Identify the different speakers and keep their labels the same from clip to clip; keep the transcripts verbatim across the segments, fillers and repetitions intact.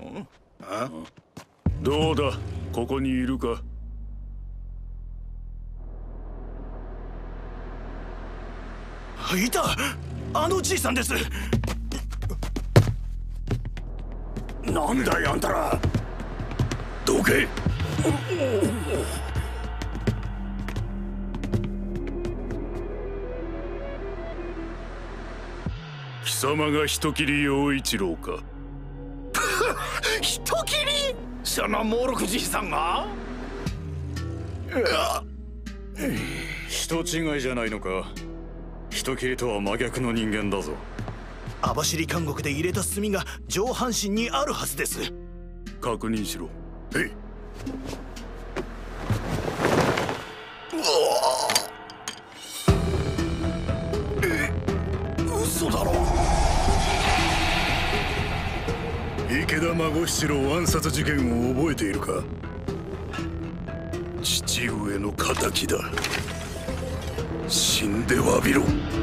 Speaker 1: あ？どうだ、ここにいるか？
Speaker 2: いた！あのじいさんです。
Speaker 1: なんだいあんたら。どけ。貴様が人斬り陽一郎か？
Speaker 2: 人斬り？そのモーロクじいさんが？
Speaker 1: 人違いじゃないのか。人斬りとは真逆の人間だぞ。
Speaker 2: 網走監獄で入れた炭が上半身にあるはずです。
Speaker 1: 確認しろ。へい。
Speaker 2: え、嘘だろ。
Speaker 1: 池田孫七郎暗殺事件を覚えているか？父上の仇だ。死んで詫びろ。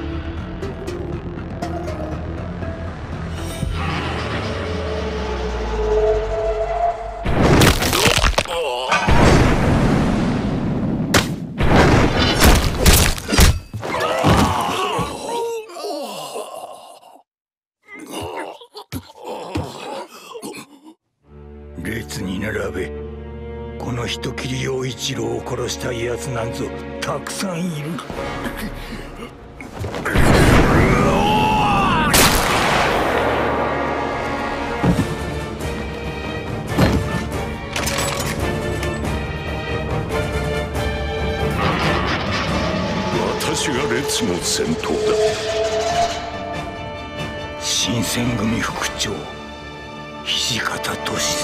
Speaker 3: 列に並べ。この人斬り陽一郎を殺した奴なんぞたくさんいる。
Speaker 1: 私が列の先頭だ。
Speaker 3: 新選組副長土方歳三。